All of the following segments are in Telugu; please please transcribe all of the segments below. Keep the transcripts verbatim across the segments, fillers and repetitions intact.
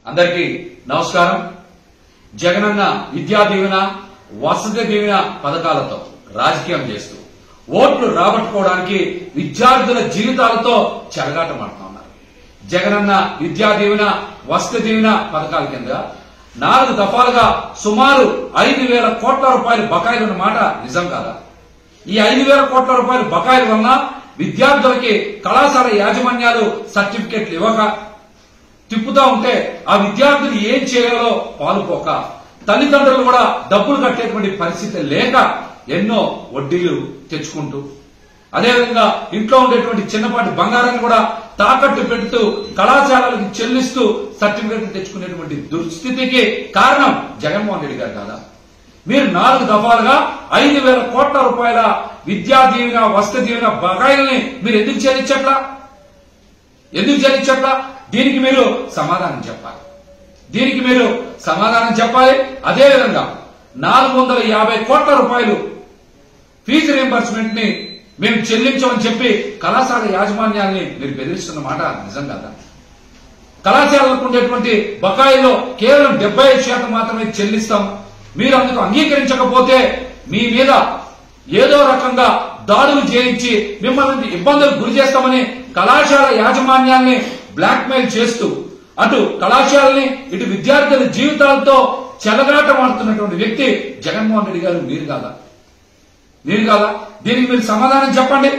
అందరికీ నమస్కారం. జగనన్న విద్యా దీవెన, వసతి దీవెన పథకాలతో రాజకీయం చేస్తూ ఓట్లు రాబట్టుకోవడానికి విద్యార్థుల జీవితాలతో చెలగాటమాడుతున్నారు. జగనన్న విద్యా దీవెన, వసతి దీవెన పథకాల కింద నాలుగు దఫాలుగా సుమారు ఐదు వేల కోట్ల రూపాయల బకాయిలు ఉన్నమాట నిజం కాదా? ఈ ఐదు వేల కోట్ల రూపాయల బకాయిల వలన విద్యార్థులకి కళాశాల యాజమాన్యాలు సర్టిఫికెట్లు ఇవ్వక తిప్పుతా ఉంటే ఆ విద్యార్థులు ఏం చేయాలో పాలుపోక తల్లిదండ్రులు కూడా డబ్బులు కట్టేటువంటి పరిస్థితి లేక ఎన్నో వడ్డీలు తెచ్చుకుంటూ అదేవిధంగా ఇంట్లో ఉండేటువంటి చిన్నపాటి బంగారాన్ని కూడా తాకట్టు పెడుతూ కళాశాలలకు చెల్లిస్తూ సర్టిఫికెట్లు తెచ్చుకునేటువంటి దుస్థితికి కారణం జగన్మోహన్ రెడ్డి గారు కాదా? మీరు నాలుగు దఫాలుగా ఐదు వేల కోట్ల రూపాయల విద్యా దీవెన, వసతి దీవెన బకాయిల్ని మీరు ఎందుకు చెల్లించట్లా? ఎందుకు చెల్లించట్లా? దీనికి మీరు సమాధానం చెప్పాలి. దీనికి మీరు సమాధానం చెప్పాలి. అదేవిధంగా నాలుగు వందల యాభై కోట్ల రూపాయలు ఫీజు రీంబర్స్మెంట్ ని మేము చెల్లించమని చెప్పి కళాశాల యాజమాన్యాన్ని మీరు బెదిరిస్తున్న మాట నిజం కాదా? కళాశాలకు ఉండేటువంటి బకాయిలో కేవలం డెబ్బై ఐదు శాతం మాత్రమే చెల్లిస్తాం. మీరు అందుకు అంగీకరించకపోతే మీ మీద ఏదో రకంగా దాడులు చేయించి మిమ్మల్ని ఇబ్బందులకు గురి చేస్తామని కళాశాల యాజమాన్యాన్ని బ్లాక్ మెయిల్ చేస్తూ అటు కళాశాలని ఇటు విద్యార్థుల జీవితాలతో చెలగాటమాడుతున్నటువంటి వ్యక్తి జగన్మోహన్ రెడ్డి గారు మీరు కాదా? మీరు కాదా? దీనికి మీరు సమాధానం చెప్పండి.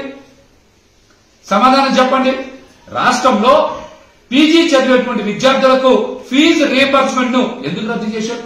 సమాధానం చెప్పండి. రాష్ట్రంలో పీజీ చదివేటువంటి విద్యార్థులకు ఫీజు రీయింబర్స్మెంట్ ను ఎందుకు రద్దు చేశారు?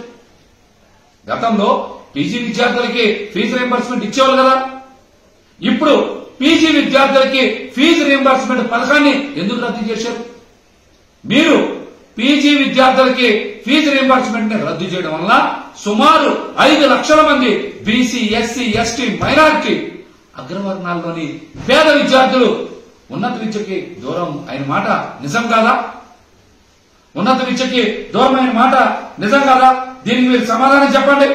గతంలో పీజీ విద్యార్థులకి ఫీజు రీయింబర్స్మెంట్ ఇచ్చేవాళ్ళు కదా. ఇప్పుడు పీజీ విద్యార్థులకి ఫీజు రీయింబర్స్మెంట్ పథకాన్ని ఎందుకు రద్దు చేశారు? మీరు పీజీ విద్యార్థులకి ఫీజు రీయింబర్స్మెంట్ ని రద్దు చేయడం వల్ల సుమారు ఐదు లక్షల మంది బీసీ, ఎస్సీ, ఎస్టీ, మైనారిటీ అగ్రవర్ణాల్లోని పేద విద్యార్థులు ఉన్నత విద్యకి దూరం అయిన మాట నిజం కాదా? ఉన్నత విద్యకి దూరం అయిన మాట నిజం కాదా? దీనికి మీరు సమాధానం చెప్పండి.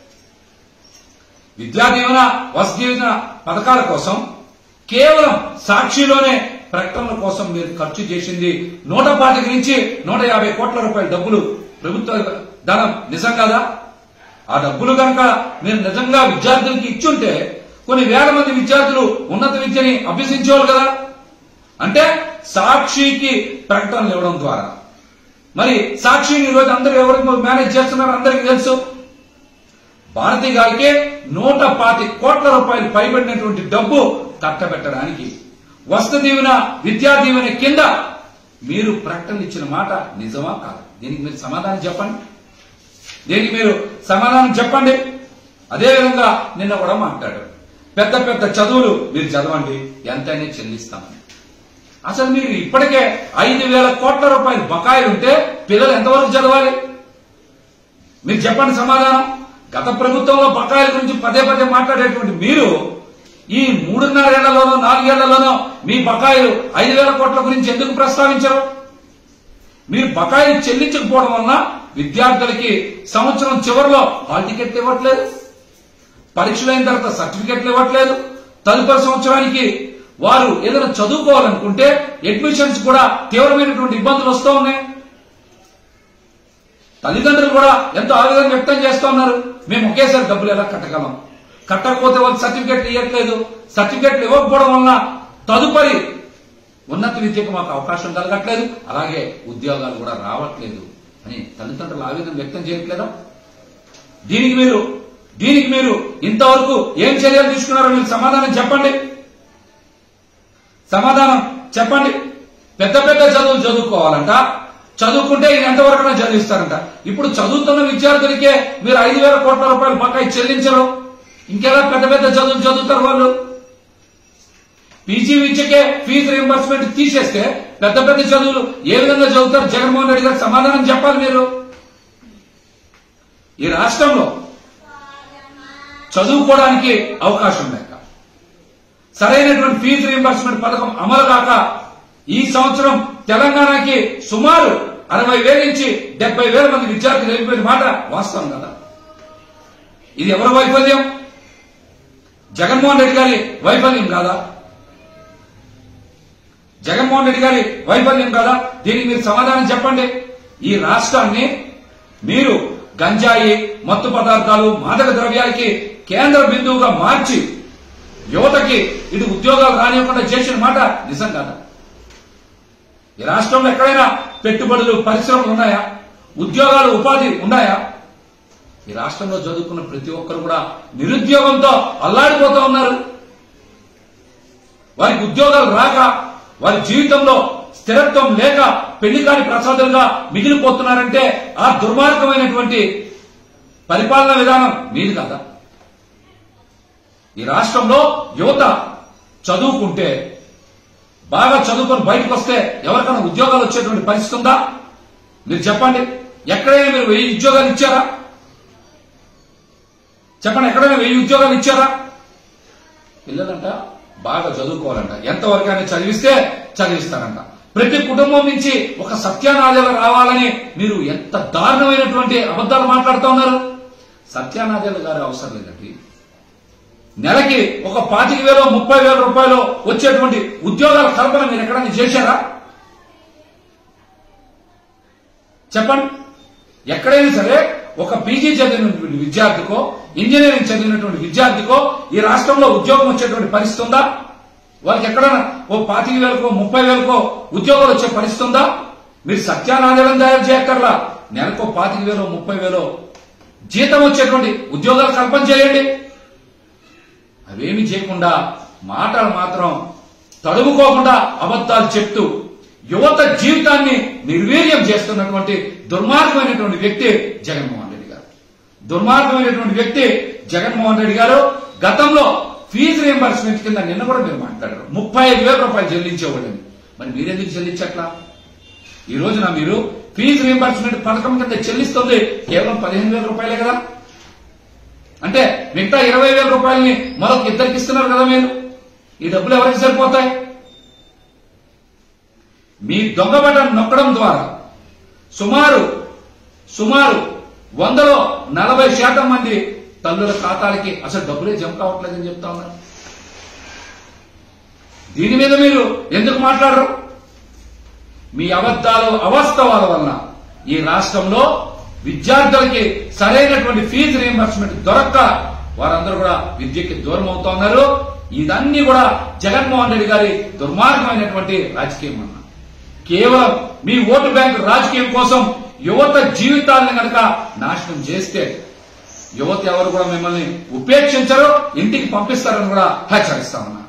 విద్యా దీవెన, వసతి దీవెన పథకాల కోసం కేవలం సాక్షిలోనే ప్రకటనల కోసం మీరు ఖర్చు చేసింది నూట పాతిక నుంచి నూట యాభై కోట్ల రూపాయల డబ్బులు ప్రభుత్వ ధనం నిజం కాదా? ఆ డబ్బులు కనుక మీరు నిజంగా విద్యార్థులకి ఇచ్చుంటే కొన్ని వేల మంది విద్యార్థులు ఉన్నత విద్యని అభ్యసించేవాళ్ళు కదా. అంటే సాక్షికి ప్రకటనలు ఇవ్వడం ద్వారా మరి సాక్షిని ఈరోజు అందరూ ఎవరికి మేనేజ్ చేస్తున్నారో అందరికీ తెలుసు. భారతి గారికి నూట పాతి కోట్ల రూపాయలు పైబడినటువంటి డబ్బు కట్టబెట్టడానికి వసతి దీవెన, విద్యా దీవెన కింద మీరు ప్రకటన ఇచ్చిన మాట నిజమా కాదు? దీనికి మీరు సమాధానం చెప్పండి. దీనికి మీరు సమాధానం చెప్పండి. అదేవిధంగా నిన్న కూడా మాట్లాడారు, పెద్ద పెద్ద చదువులు మీరు చదవండి, ఎంతైనా చెల్లిస్తామని. అసలు మీరు ఇప్పటికే ఐదు వేల కోట్ల రూపాయలు బకాయిలు ఉంటే పిల్లలు ఎంతవరకు చదవాలి? మీరు చెప్పండి సమాధానం. గత ప్రభుత్వంలో బకాయిల గురించి పదే పదే మాట్లాడేటువంటి మీరు ఈ మూడున్నరేళ్లలోనో నాలుగేళ్లలోనో మీ బకాయిలు ఐదు వేల కోట్ల గురించి ఎందుకు ప్రస్తావించరు? మీరు బకాయిలు చెల్లించకపోవడం వలన విద్యార్థులకి సంవత్సరం చివరిలో హాల్ టికెట్లు ఇవ్వట్లేదు, పరీక్షలు అయిన తర్వాత సర్టిఫికెట్లు ఇవ్వట్లేదు. తదుపరి సంవత్సరానికి వారు ఏదైనా చదువుకోవాలనుకుంటే అడ్మిషన్స్ కూడా తీవ్రమైనటువంటి ఇబ్బందులు వస్తూ ఉన్నాయి. తల్లిదండ్రులు కూడా ఎంతో ఆవేదన వ్యక్తం చేస్తూ ఉన్నారు. మేము ఒకేసారి డబ్బులు ఎలా కట్టగలం? కట్టకపోతే వాళ్ళు సర్టిఫికెట్లు ఇవ్వట్లేదు. సర్టిఫికెట్లు ఇవ్వకపోవడం వలన తదుపరి ఉన్నత విద్యకు మాకు అవకాశం కలగట్లేదు, అలాగే ఉద్యోగాలు కూడా రావట్లేదు అని తల్లిదండ్రులు ఆవేదన వ్యక్తం చేయట్లేదా? దీనికి మీరు దీనికి మీరు ఇంతవరకు ఏం చర్యలు తీసుకున్నారో మీరు సమాధానం చెప్పండి. సమాధానం చెప్పండి. పెద్ద పెద్ద చదువులు చదువుకోవాలంట, చదువుకుంటే ఇది ఎంతవరకు చదివిస్తారంట. ఇప్పుడు చదువుతున్న విద్యార్థులకే మీరు ఐదు వేల కోట్ల రూపాయలు బకాయి చెల్లించరు, ఇంకెలా పెద్ద పెద్ద చదువులు చదువుతారు వాళ్ళు? పీజీ విద్యకే ఫీజు రీయింబర్స్మెంట్ తీసేస్తే పెద్ద పెద్ద చదువులు ఏ విధంగా చదువుతారు? జగన్మోహన్ రెడ్డి గారు సమాధానం చెప్పాలి. మీరు ఈ రాష్ట్రంలో చదువుకోవడానికి అవకాశం లేక సరైనటువంటి ఫీజు రీయింబర్స్మెంట్ పథకం అమలు కాక ఈ సంవత్సరం తెలంగాణకి సుమారు అరవై వేల నుంచి డెబ్బై వేల మంది విద్యార్థులు వెళ్ళిపోయిన మాట వాస్తవం కదా. ఇది ఎవరి వైఫల్యం? జగన్మోహన్ రెడ్డి గారి వైఫల్యం కాదా? జగన్మోహన్ రెడ్డి గారి వైఫల్యం కాదా? దీనికి మీరు సమాధానం చెప్పండి. ఈ రాష్ట్రాన్ని మీరు గంజాయి, మత్తు పదార్థాలు, మాదక ద్రవ్యాలకి కేంద్ర బిందువుగా మార్చి యువతకి ఇది ఉద్యోగాలు రానివ్వకుండా చేసిన మాట నిజం కాదా? ఈ రాష్ట్రంలో ఎక్కడైనా పెట్టుబడులు, పరిశ్రమలు ఉన్నాయా? ఉద్యోగాలు, ఉపాధి ఉన్నాయా? ఈ రాష్ట్రంలో చదువుకున్న ప్రతి ఒక్కరు కూడా నిరుద్యోగంతో అల్లాడిపోతూ ఉన్నారు. వారికి ఉద్యోగాలు రాక, వారి జీవితంలో స్థిరత్వం లేక పెళ్లి కాని ప్రసాదులుగా మిగిలిపోతున్నారంటే ఆ దుర్మార్గమైనటువంటి పరిపాలనా విధానం మీది కాదా? ఈ రాష్ట్రంలో యువత చదువుకుంటే, బాగా చదువుకొని బయటకు వస్తే ఎవరికైనా ఉద్యోగాలు వచ్చేటువంటి పరిస్థితి ఉందా? మీరు చెప్పండి. ఎక్కడైనా మీరు వెయ్యి ఉద్యోగాలు ఇచ్చారా? చెప్పండి, ఎక్కడైనా వెయ్యి ఉద్యోగాలు ఇచ్చారా? పిల్లలంట బాగా చదువుకోవాలంట, ఎంతవరకైనా చదివిస్తే చదివిస్తారంట. ప్రతి కుటుంబం నుంచి ఒక సత్యానాదేలు రావాలని మీరు ఎంత దారుణమైనటువంటి అబద్ధాలు మాట్లాడుతూ ఉన్నారు. సత్యానాదేలు గారు అవసరం లేదండి. నెలకి ఒక పాతిక వేలు, ముప్పై వేల రూపాయలు వచ్చేటువంటి ఉద్యోగాల కల్పన మీరు ఎక్కడైనా చేశారా? చెప్పండి. ఎక్కడైనా సరే ఒక పీజీ చదివినటువంటి విద్యార్థికో, ఇంజనీరింగ్ చదివినటువంటి విద్యార్థికో ఈ రాష్ట్రంలో ఉద్యోగం వచ్చేటువంటి పరిస్థితి ఉందా? వాళ్ళకి ఎక్కడైనా ఓ పాతిక వేలకో, ముప్పై వేలకో ఉద్యోగాలు వచ్చే పరిస్థితి ఉందా? మీరు సత్యానాదేలను తయారు చేయక్కర్లా. నెలకో పాతిక వేలో, ముప్పై వేలో జీతం వచ్చేటువంటి ఉద్యోగాలు కల్పన చేయండి. అవేమి చేయకుండా మాటలు మాత్రం తడుముకోకుండా అబద్ధాలు చెప్తూ యువత జీవితాన్ని నిర్వీర్యం చేస్తున్నటువంటి దుర్మార్గమైనటువంటి వ్యక్తి జగన్మోహన్ రెడ్డి గారు. దుర్మార్గమైనటువంటి వ్యక్తి జగన్మోహన్ రెడ్డి గారు. గతంలో ఫీజు రియంబర్స్మెంట్ కింద నిన్న కూడా మీరు మాట్లాడారు, ముప్పై ఐదు వేల రూపాయలు చెల్లించేవాళ్ళని. మరి మీరెందుకు చెల్లించట్లా? ఈ రోజున మీరు ఫీజు రియంబర్స్మెంట్ పథకం కింద చెల్లిస్తుంది కేవలం పదిహేను వేల రూపాయలే కదా. అంటే మిగతా ఇరవై వేల రూపాయలని మరొక ఇద్దరికి ఇస్తున్నారు కదా మీరు. ఈ డబ్బులు ఎవరికి సరిపోతాయి? మీ దొంగ బటన్ నొక్కడం ద్వారా సుమారు సుమారు వందలో నలభై శాతం మంది తల్లుల ఖాతాలకి అసలు డబ్బులే జమ కావట్లేదని చెప్తా ఉన్నారు. దీని మీద మీరు ఎందుకు మాట్లాడరు? మీ అబద్ధాలు, అవాస్తవాల వలన ఈ రాష్ట్రంలో విద్యార్థులకి సరైనటువంటి ఫీజు రియంబర్స్మెంట్ దొరక్క వారందరూ కూడా విద్యకి దూరం అవుతా ఉన్నారు. ఇదన్నీ కూడా జగన్మోహన్ రెడ్డి గారి దుర్మార్గమైనటువంటి రాజకీయం అన్న. కేవలం మీ ఓటు బ్యాంకు రాజకీయం కోసం యువత జీవితాలను కనుక నాశనం చేస్తే యువత ఎవరు కూడా మిమ్మల్ని ఉపేక్షించరు, ఇంటికి పంపిస్తారని కూడా హెచ్చరిస్తా ఉన్నా.